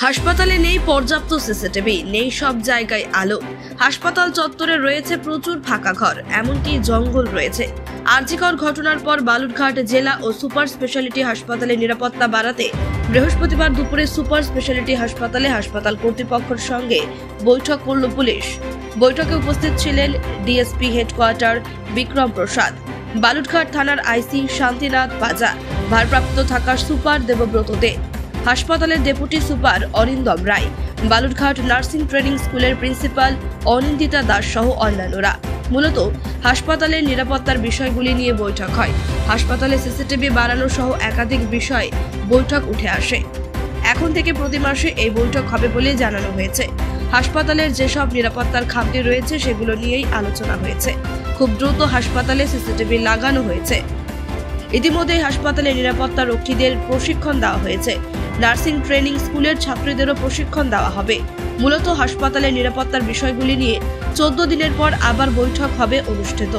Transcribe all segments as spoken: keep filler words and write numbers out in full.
হাসপাতালে নেই পর্যাপ্ত সিসিটিভি, নেই সব জায়গায় আলো। হাসপাতাল চত্বরে রয়েছে প্রচুর ফাঁকা ঘর, এমনকি জঙ্গল রয়েছে। আরজিকর ঘটনার পর বালুরঘাট জেলা ও সুপার স্পেশালিটি হাসপাতালে নিরাপত্তা বাড়াতে বৃহস্পতিবার দুপুরে সুপার স্পেশালিটি হাসপাতালে হাসপাতাল কর্তৃপক্ষের সঙ্গে বৈঠক করল পুলিশ। বৈঠকে উপস্থিত ছিলেন ডিএসপি হেডকোয়ার্টার বিক্রম প্রসাদ, বালুরঘাট থানার আইসি শান্তিনাথ পাজা, ভারপ্রাপ্ত থাকা সুপার দেবব্রত দে, হাসপাতালের deputy super Arindam Roy, Balurghat nursing training স্কুলের প্রিন্সিপাল অনিন্দিতা দাস সহ অন্যান্যরা। মূলত হাসপাতালের নিরাপত্তার বিষয়গুলি নিয়ে বৈঠক হয়। হাসপাতালে সিসিটিভি বাড়ানো সহ একাধিক বিষয় বৈঠক উঠে আসে। এখন থেকে প্রতি মাসে এই বৈঠক হবে বলে জানানো হয়েছে। হাসপাতালের যেসব নিরাপত্তার খামতি রয়েছে সেগুলো নিয়েই আলোচনা হয়েছে। খুব দ্রুত হাসপাতালে সিসিটিভি লাগানো হয়েছে। ইতিমধ্যে হাসপাতালে নিরাপত্তা রক্ষীদের প্রশিক্ষণ দেওয়া হয়েছে। নার্সিং ট্রেনিং স্কুলের ছাত্রীদেরও প্রশিক্ষণ দেওয়া হবে। মূলত হাসপাতালের নিরাপত্তার বিষয়গুলি নিয়ে চোদ্দ দিনের পর আবার বৈঠক হবে অনুষ্ঠিত।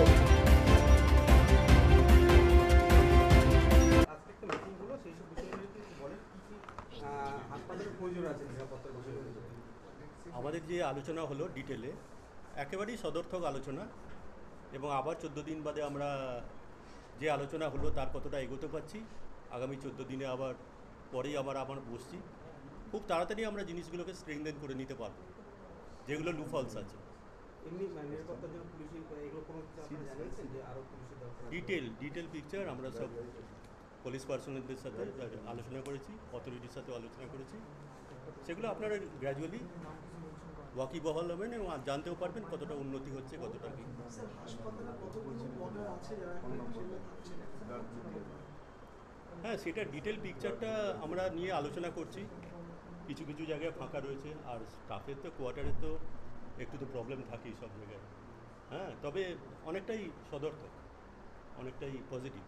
আমাদের যে আলোচনা হলো ডিটেলে একেবারেই সদর্থক আলোচনা, এবং আবার চোদ্দো দিন বাদে আমরা যে আলোচনা হলো তার কতটা এগোতে পারছি। আগামী চোদ্দো দিনে আবার পরেই আবার আবার বসছি। খুব তাড়াতাড়ি আমরা জিনিসগুলোকে স্ট্রেংথেন করে নিতে পারবো, যেগুলো লুফলস আছে। ডিটেল ডিটেল পিকচার আমরা সব পুলিশ পার্সোনালদের সাথে আলোচনা করেছি, অথরিটির সাথে আলোচনা করেছি। সেগুলো আপনারা গ্র্যাজুয়ালি ওয়াকিবহাল হবেন এবং জানতেও পারবেন কতটা উন্নতি হচ্ছে, কতটা কি। হ্যাঁ, সেটা ডিটেল পিকচারটা আমরা নিয়ে আলোচনা করছি। কিছু কিছু জায়গায় ফাঁকা রয়েছে, আর স্টাফের তো কোয়ার্টারের তো একটু তো প্রবলেম থাকেই সব জায়গায়। হ্যাঁ, তবে অনেকটাই সদর্থক, অনেকটাই পজিটিভ।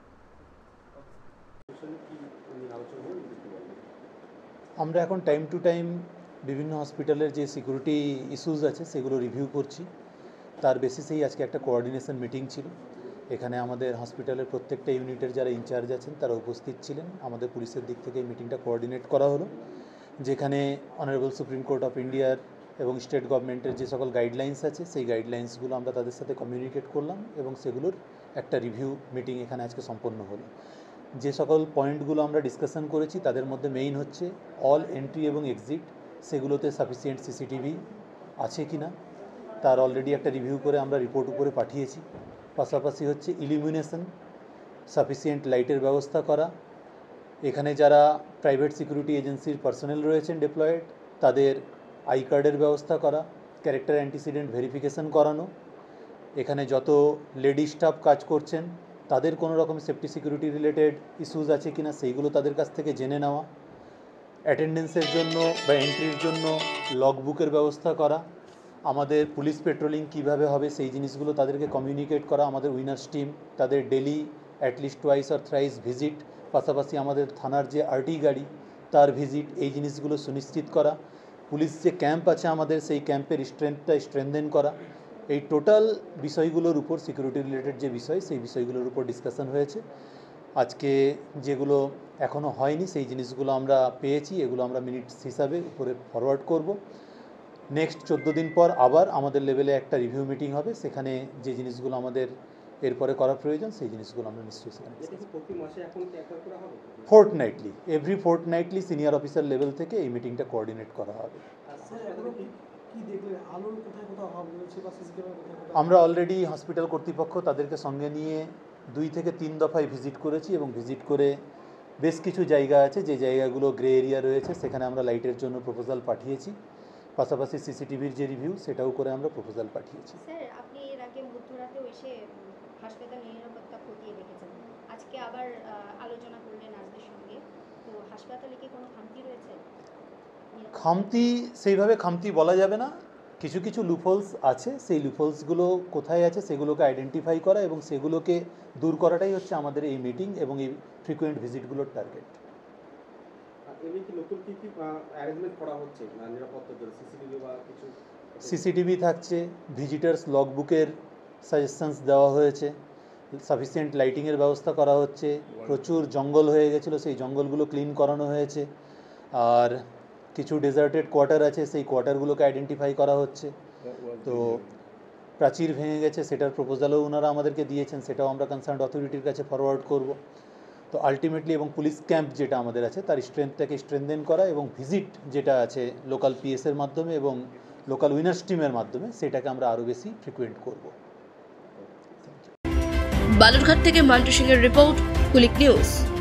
আমরা এখন টাইম টু টাইম বিভিন্ন হসপিটালের যে সিকিউরিটি ইস্যুস আছে সেগুলো রিভিউ করছি। তার বেসিসেই আজকে একটা কোঅর্ডিনেশন মিটিং ছিল। এখানে আমাদের হসপিটালের প্রত্যেকটা ইউনিটের যারা ইনচার্জ আছেন তারা উপস্থিত ছিলেন। আমাদের পুলিশের দিক থেকে এই মিটিংটা কোঅর্ডিনেট করা হলো, যেখানে অনারেবল সুপ্রিম কোর্ট অফ ইন্ডিয়ার এবং স্টেট গভর্নমেন্টের যে সকল গাইডলাইন্স আছে সেই গাইডলাইন্সগুলো আমরা তাদের সাথে কমিউনিকেট করলাম এবং সেগুলোর একটা রিভিউ মিটিং এখানে আজকে সম্পন্ন হলো। যে সকল পয়েন্টগুলো আমরা ডিসকাশন করেছি তাদের মধ্যে মেইন হচ্ছে অল এন্ট্রি এবং এক্সিট, সেগুলোতে সাফিসিয়েন্ট সিসিটিভি আছে কি না তার অলরেডি একটা রিভিউ করে আমরা রিপোর্ট উপরে পাঠিয়েছি। পাশাপাশি হচ্ছে ইলুমিনেশন, সাফিসিয়েন্ট লাইটের ব্যবস্থা করা, এখানে যারা প্রাইভেট সিকিউরিটি এজেন্সির পার্সোনেল রয়েছেন ডিপ্লয়েড তাদের আই কার্ডের ব্যবস্থা করা, ক্যারেক্টার অ্যান্টিসিডেন্ট ভেরিফিকেশন করানো, এখানে যত লেডি স্টাফ কাজ করছেন তাদের কোনো রকম সেফটি সিকিউরিটি রিলেটেড ইস্যুস আছে কি না সেইগুলো তাদের কাছ থেকে জেনে নেওয়া, অ্যাটেন্ডেন্সের জন্য বা এন্ট্রির জন্য লগবুকের ব্যবস্থা করা, আমাদের পুলিশ পেট্রোলিং কিভাবে হবে সেই জিনিসগুলো তাদেরকে কমিউনিকেট করা, আমাদের উইনার্স টিম তাদের ডেলি অ্যাটলিস্ট টুয়াইস আর থ্রাইস ভিজিট, পাশাপাশি আমাদের থানার যে আরটি গাড়ি তার ভিজিট, এই জিনিসগুলো সুনিশ্চিত করা, পুলিশ যে ক্যাম্প আছে আমাদের সেই ক্যাম্পের স্ট্রেংথটা স্ট্রেনদেন করা। এই টোটাল বিষয়গুলোর উপর সিকিউরিটি রিলেটেড যে বিষয় সেই বিষয়গুলোর উপর ডিসকাশন হয়েছে। আজকে যেগুলো এখনও হয়নি সেই জিনিসগুলো আমরা পেয়েছি, এগুলো আমরা মিনিটস হিসাবে উপরে ফরওয়ার্ড করব। নেক্সট চোদ্দো দিন পর আবার আমাদের লেভেলে একটা রিভিউ মিটিং হবে, সেখানে যে জিনিসগুলো আমাদের এরপরে করা প্রয়োজন সেই জিনিসগুলো আমরা নিশ্চয়ই সেখানে fortnightly every fortnightly senior officer level থেকে এই মিটিংটা কোঅর্ডিনেট করা হবে। আমরা অলরেডি হসপিটাল কর্তৃপক্ষ তাদেরকে সঙ্গে নিয়ে দুই থেকে তিন দফায় ভিজিট করেছি এবং ভিজিট করে বেশ কিছু জায়গা আছে যে জায়গাগুলো গ্রে এরিয়া রয়েছে সেখানে আমরা লাইটের জন্য প্রপোজাল পাঠিয়েছি। পাশাপাশি সিসিটিভির যে রিভিউ সেটাও করে আমরা প্রপোজাল পাঠিয়েছি। স্যার, আপনি এর আগে মধ্যরাতেও এসে হাসপাতাল নিরাপত্তা খতিয়ে দেখেছেন, আজকে আবার আলোচনা করলেন নার্সদের সঙ্গে, তো হাসপাতালে কি কোনো খামতি রয়েছে? খামতি সেইভাবে খামতি বলা যাবে না, কিছু কিছু লুপহোলস আছে, সেই লুপহোলসগুলো কোথায় আছে সেগুলোকে আইডেন্টিফাই করা এবং সেগুলোকে দূর করাটাই হচ্ছে আমাদের এই মিটিং এবং এই ফ্রিকুয়েন্ট ভিজিটগুলোর টার্গেট। সিসিটিভি থাকছে, ভিজিটার্স লগবুকের সাজেশনস দেওয়া হয়েছে, সাফিসিয়েন্ট লাইটিংয়ের ব্যবস্থা করা হচ্ছে, প্রচুর জঙ্গল হয়ে গেছিলো সেই জঙ্গলগুলো ক্লিন করানো হয়েছে, আর কিছু ডেজার্টেড কোয়ার্টার আছে, সেই কোয়ার্টারগুলোকে আইডেন্টিফাই করা হচ্ছে। তো প্রাচীর ভেঙে গেছে, সেটার প্রপোজালও ওনারা আমাদেরকে দিয়েছেন, সেটাও আমরা কনসার্ন অথরিটির কাছে ফরওয়ার্ড করব। তো আলটিমেটলি এবং পুলিশ ক্যাম্প যেটা আমাদের আছে তার স্ট্রেংথটাকে স্ট্রেংথেন করা এবং ভিজিট যেটা আছে লোকাল পিএসের মাধ্যমে এবং লোকাল উইনার্স টিমের মাধ্যমে সেটাকে আমরা আরও বেশি ফ্রিকুয়েন্ট করব। বালুরঘাট থেকে মান্টু সিংয়ের রিপোর্ট, কুলিক নিউজ।